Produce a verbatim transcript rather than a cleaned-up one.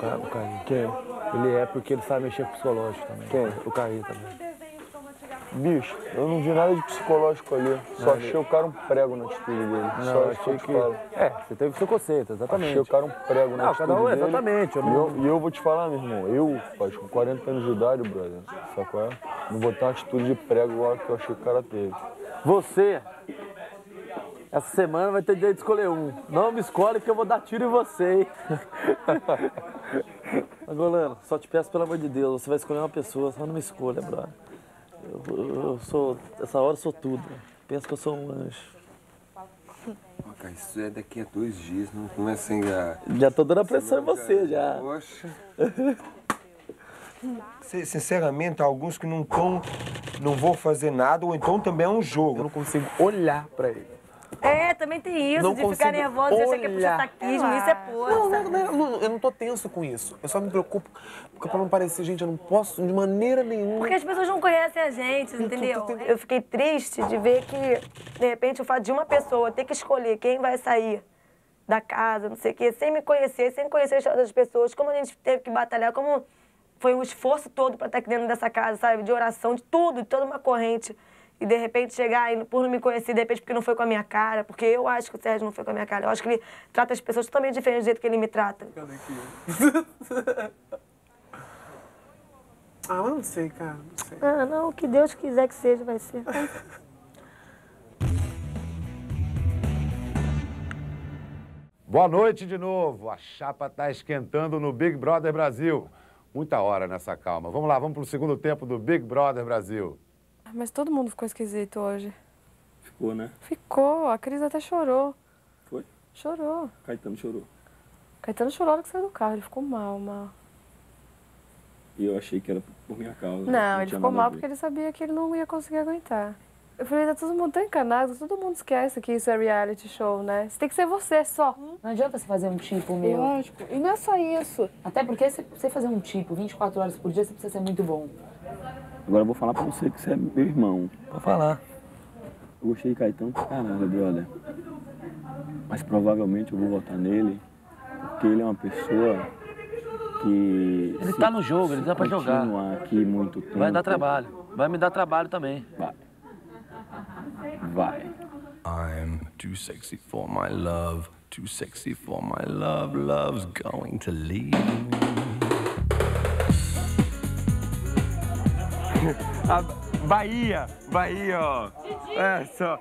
Ca- o Caí. Quem? Ele é porque ele sabe mexer com psicológico também. Quem? O Caí também. Bicho, eu não vi nada de psicológico ali. Só achei o cara um prego na atitude dele. Não, Só eu isso que eu achei te que... falo. É, você teve seu conceito, exatamente. Achei o cara um prego na Não, atitude cada um, dele. exatamente, eu E não- eu, e eu vou te falar, meu irmão, eu, faz com quarenta anos de idade, brother, sabe qual é? Não vou ter uma atitude de prego igual que eu achei que o cara teve. Você, essa semana vai ter direito de escolher um. Não me escolhe que eu vou dar tiro em você, hein? Agolano, só te peço pelo amor de Deus, você vai escolher uma pessoa, só não me escolha, brother. Eu, eu, eu sou, essa hora eu sou tudo. Penso que eu sou um anjo. Ó, cara, isso é daqui a dois dias, não começa a enganar. Já tô dando a pressão em você, já. Poxa. Sinceramente, há alguns que não estão, não vão fazer nada, ou então também é um jogo. Eu não consigo olhar pra ele. É, também tem isso, Não de ficar consigo nervosa e achar que é puxa olhar. saquismo, isso é podre. Não, não, não, não, eu não tô tenso com isso. Eu só me preocupo, porque pra não parecer, gente, eu não posso de maneira nenhuma. Porque as pessoas não conhecem a gente, entendeu? tô entendendo. Eu fiquei triste de ver que, de repente, o fato de uma pessoa ter que escolher quem vai sair da casa, não sei o quê, sem me conhecer, sem conhecer as outras pessoas, como a gente teve que batalhar, como foi um esforço todo pra estar aqui dentro dessa casa, sabe? De oração, de tudo, de toda uma corrente. E, de repente, chegar e, por não me conhecer, de repente, porque não foi com a minha cara, porque eu acho que o Sérgio não foi com a minha cara. Eu acho que ele trata as pessoas totalmente diferente do jeito que ele me trata. Ah, eu não sei, cara, não sei. Ah, não, o que Deus quiser que seja, vai ser. Boa noite de novo. A chapa tá esquentando no Big Brother Brasil. Muita hora nessa calma. Vamos lá, vamos pro segundo tempo do Big Brother Brasil. Mas todo mundo ficou esquisito hoje. Ficou, né? Ficou, a Cris até chorou. Foi? Chorou. Caetano chorou. Caetano chorou na hora que saiu do carro, ele ficou mal, mal. E eu achei que era por minha causa. Não, ele tinha ficou nada a mal ver. porque ele sabia que ele não ia conseguir aguentar. Eu falei, tá todo mundo tão encanado, todo mundo esquece que isso é reality show, né? Você tem que ser você só. Não adianta você fazer um tipo meu. Lógico. E não é só isso. Até porque se você fazer um tipo vinte e quatro horas por dia, você precisa ser muito bom. Agora eu vou falar pra você que você é meu irmão. Pode falar. Eu gostei de Caetano pra caralho, brother. Mas provavelmente eu vou votar nele porque ele é uma pessoa que... Ele se- tá no jogo, ele dá pra se jogar. continuar aqui muito tempo... Vai dar trabalho. Vai me dar trabalho também. Vai. Vai. I'm too sexy for my love, too sexy for my love, love's going to leave me. A Bahia, Bahia, ó. É só.